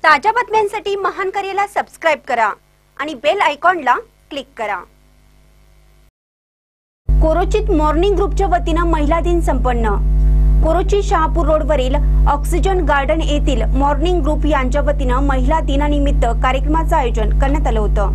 ताज्या बातम्यांसाठी महान करेला सबस्क्राइब करा आणि बेल आयकॉनला क्लिक करा। कोरोचीत मॉर्निंग ग्रुपच्या वतीने महिला दिन संपन्न। कोरोची शहापूर रोडवरील ऑक्सिजन गार्डन येथील मॉर्निंग ग्रुप यांच्या वतीने महिला दिनानिमित्त कार्यक्रमाचे आयोजन करण्यात आले होते।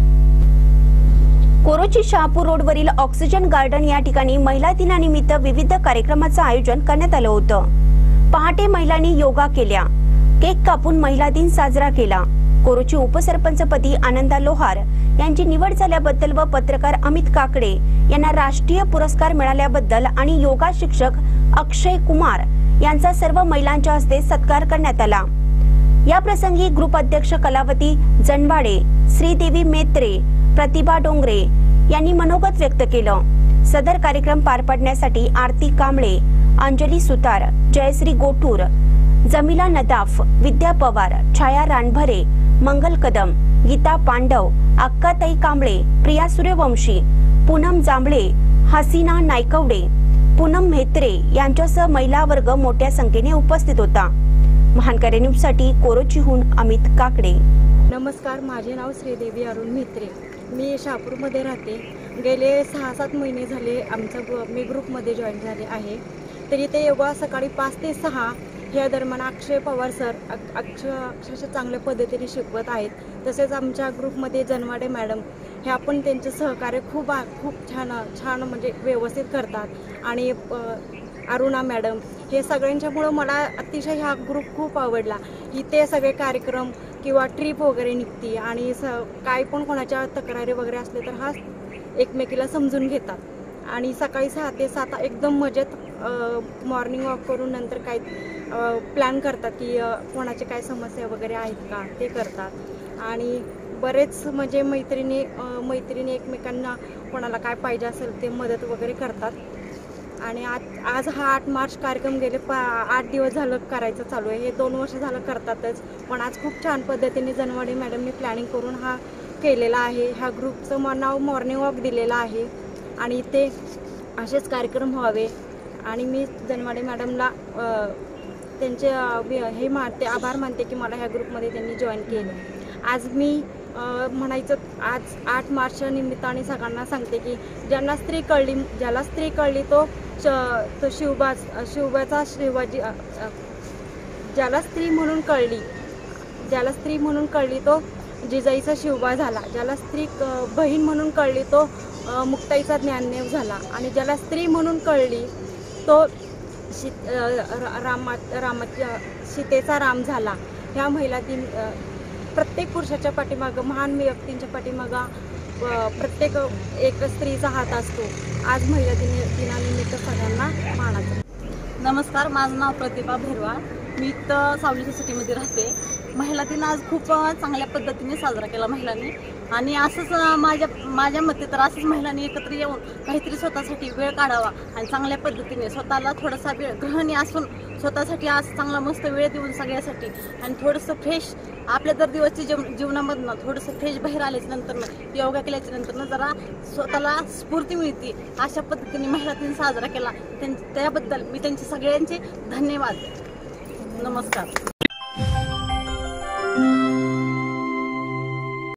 कोरोची शहापूर रोडवरील ऑक्सिजन गार्डन या ठिकाणी महिला दिनानिमित्त विविध कार्यक्रमाचे आयोजन करण्यात आले होते। पहाटे महिलांनी योगा केल्या, केक कापून महिला दिन साजरा केला। कोरोची उपसरपंचपदी आनंदा लोहार यांची निवड झाल्याबद्दल व पत्रकार अमित काकडे यांना राष्ट्रीय पुरस्कार मिळाल्याबद्दल आणि योगा शिक्षक अक्षय कुमार यांचा सर्व महिलांच्या हस्ते सत्कार करण्यात आला। या प्रसंगी ग्रुप अध्यक्ष कलावती जनवाडे, श्रीदेवी मेत्रे, प्रतिभा डोंगरे यांनी मनोगत व्यक्त केलं। सदर कार्यक्रम पार पाडण्यासाठी आरती कांबळे, अंजली सुतार, जयश्री गोटूर, जमीला नदाफ, विद्या पवार, छाया रानभरे, मंगल कदम, गीता पांडव, अक्काताई कांबळे, प्रिया सूर्यवंशी, पूनम जांभळे, हसीना नायकवडे, पूनम म्हेत्रे यांच्यासह महिला वर्ग मोठ्या संख्येने उपस्थित होता। महानकरे न्यूज साठी कोरोचीहून अमित काकडे। नमस्कार, माझे नाव श्रीदेवी अरुण म्हेत्रे। मी शहापूरमध्ये राहते। गेले 6-7 महिने झाले मी ग्रुपमध्ये जॉईन झाले आहे। तरी ते योगा सकाळी 5 ते 6 या दरम्यान अक्षय पवार सर अक्षरशः चांगल्या पद्धतीने शिकवत आहेत। तसेच आमच्या ग्रुपमध्ये जनवाडे मॅडम हे पण त्यांचे सहकार्य खूप छान म्हणजे व्यवस्थित करतात। आणि अरुणा मॅडम हे सगळ्यांच्यामुळे मला अतिशय हा ग्रुप खूप आवडला। इथे सगळे कार्यक्रम किंवा ट्रिप वगैरे निघती आणि काय पण कोणाच्या तक्रारी वगैरे असले तर हा एकमेकीला समजून घेतात आणि सकाळी 6 ते 7 एकदम मजेत मॉर्निंग वॉक करून नंतर काय प्लॅन करतात की कोणाचे काय समस्या वगैरे आहेत का ते करतात। आणि बरेच म्हणजे मैत्रिणी एकमेकांना कोणाला काय पाहिजे असेल ते मदत वगैरे करतात। आणि आज हा 8 मार्च कार्यक्रम गेले 8 दिवस झालं करायचं चालू आहे। हे 2 वर्ष झालं करतातच, पण आज खूप छान पद्धतीने जनवाडे मॅडमने प्लॅनिंग करून हा केलेला आहे। ह्या ग्रुपचं नाव मॉर्निंग वॉक दिलेलं आहे आणि ते असेच कार्यक्रम व्हावे आणि मी जनवाडे मॅडमला त्यांचे आभार मानते की मला ह्या ग्रुपमध्ये त्यांनी जॉईन केलं। आज मी म्हणायचं आज 8 मार्चच्या निमित्ताने सगळ्यांना सांगते की ज्याला स्त्री कळली तो शिवबाचा शिवाजी, ज्याला स्त्री म्हणून कळली तो जिजाईचा शिवबा झाला, ज्याला स्त्री बहीण म्हणून कळली तो मुक्ताईचा ज्ञानदेव झाला आणि ज्याला स्त्री म्हणून कळली तो सीतेचा राम झाला। ह्या महिला दिन प्रत्येक पुरुषाच्या पाठीमागं, महान व्यक्तींच्या पाठीमागं प्रत्येक एक स्त्रीचा हात असतो। आज महिला दिनानिमित्त सगळ्यांना मानाचं। नमस्कार, माझं नाव प्रतिभा भरवाळ, मी इथं सावली सोसायटीमध्ये राहते। महिला दिन आज खूप चांगल्या पद्धतीने साजरा केला महिलांनी आणि असंच माझ्या मते तर असंच महिलांनी एकत्र येऊन काहीतरी स्वतःसाठी वेळ काढावा आणि चांगल्या पद्धतीने स्वतःला थोडासा वेळ, गृहिणी असून स्वतःसाठी आज चांगला मस्त वेळ देऊन सगळ्यासाठी आणि थोडंसं फ्रेश आपल्या दर दिवसच्या जीवनामधनं थोडंसं फ्रेश बाहेर आल्याच्या नंतरनं, योगा केल्याच्या नंतरनं जरा स्वतःला स्फूर्ती मिळते। अशा पद्धतीने महिला दिन साजरा केला, त्याबद्दल मी त्यांचे सगळ्यांचे धन्यवाद। नमस्कार।